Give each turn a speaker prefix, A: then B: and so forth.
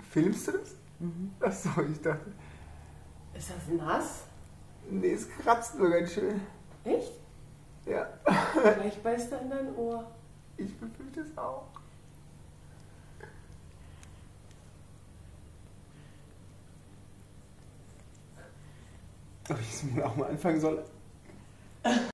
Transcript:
A: Filmst du das?
B: Mhm.
A: Achso, ich dachte.
B: Ist das nass?
A: Nee, es kratzt nur ganz schön.
B: Echt?
A: Ja.
B: Vielleicht beißt er in dein Ohr.
A: Ich befürchte es auch. Ob ich es wohl auch mal anfangen soll?